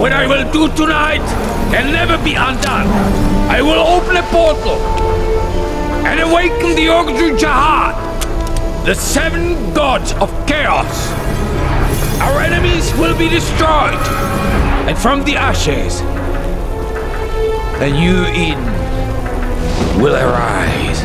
What I will do tonight can never be undone. I will open a portal and awaken the Ogdru Jahad, the 7 gods of chaos. Our enemies will be destroyed, and from the ashes, a new Eden will arise.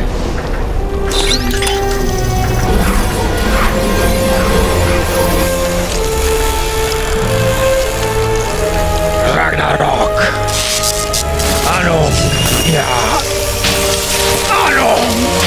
Ragnarok. Anom. Yeah. Anom.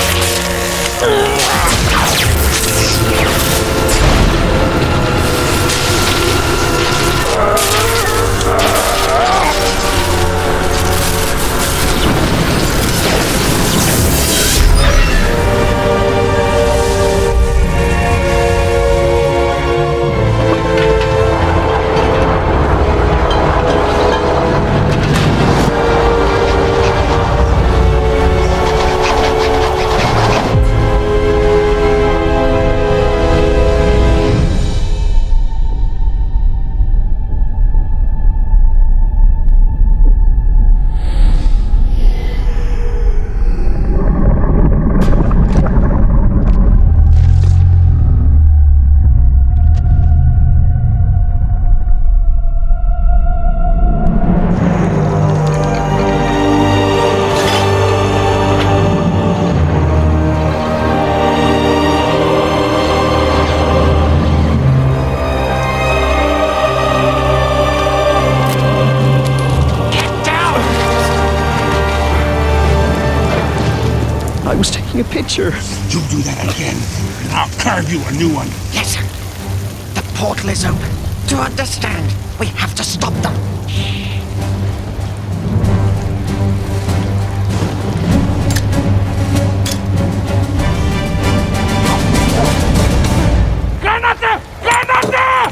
I was taking a picture. You do that again, and I'll carve you a new one. Listen, the portal is open. To understand, we have to stop them. Granate! Granate!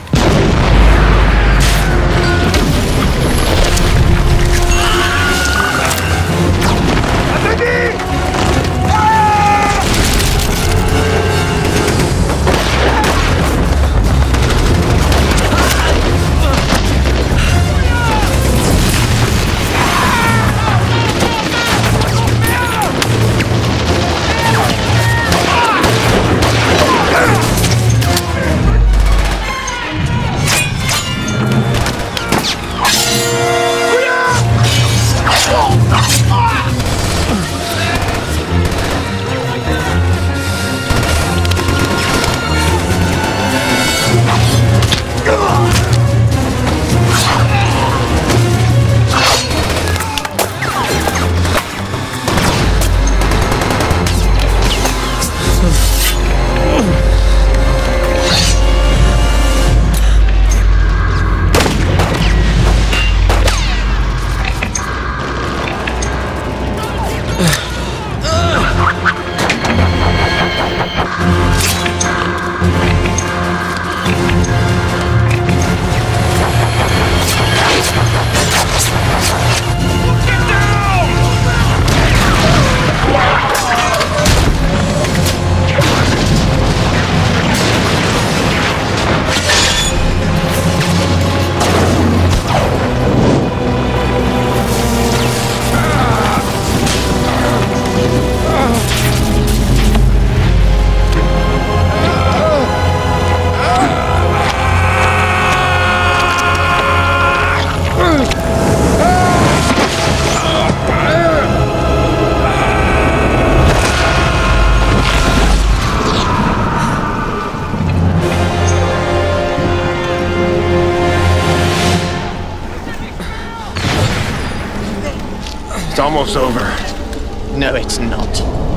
It's almost over. No, it's not.